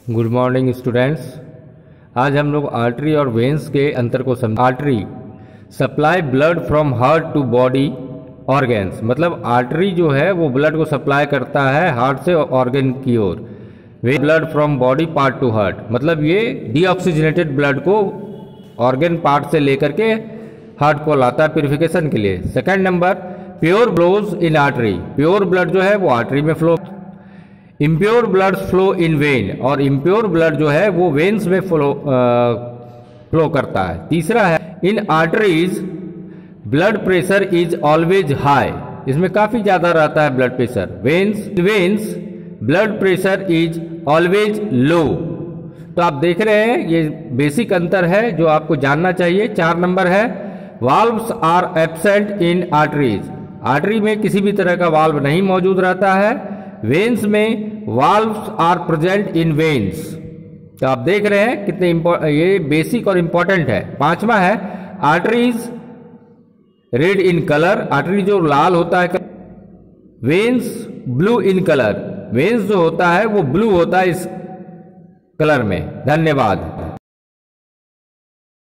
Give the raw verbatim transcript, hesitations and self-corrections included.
Good morning students. आज हम लोग आर्टरी और वेन्स के अंतर को समझ। Artery supply blood from heart to body organs, मतलब आर्टरी जो है वो ब्लड को सप्लाई करता है हार्ट से ऑर्गन की ओर। Vein blood from body part to heart, मतलब ये डीऑक्सीजनेटेड ब्लड को ऑर्गन पार्ट से लेकर के हार्ट को लाता है प्यूरिफिकेशन के लिए। Second number, pure flows in artery, pure blood जो है वो आर्टरी में flow. Impure blood flow in vein, और इम्प्योर ब्लड जो है वो वेन्स में फ्लो फ्लो करता है। तीसरा है, in arteries blood pressure is always high, इसमें काफी ज्यादा रहता है blood pressure. Veins veins blood pressure is always low. तो आप देख रहे हैं ये बेसिक अंतर है जो आपको जानना चाहिए। चार नंबर है, valves are absent in arteries, artery में किसी भी तरह का वाल्व नहीं मौजूद रहता है। वेन्स में valves are present in veins. तो आप देख रहे हैं कितने ये बेसिक और इंपॉर्टेंट है। पांचवा है, arteries red in colour, artery जो लाल होता है। Veins blue in colour, veins जो होता है वो ब्लू होता है इस कलर में। धन्यवाद।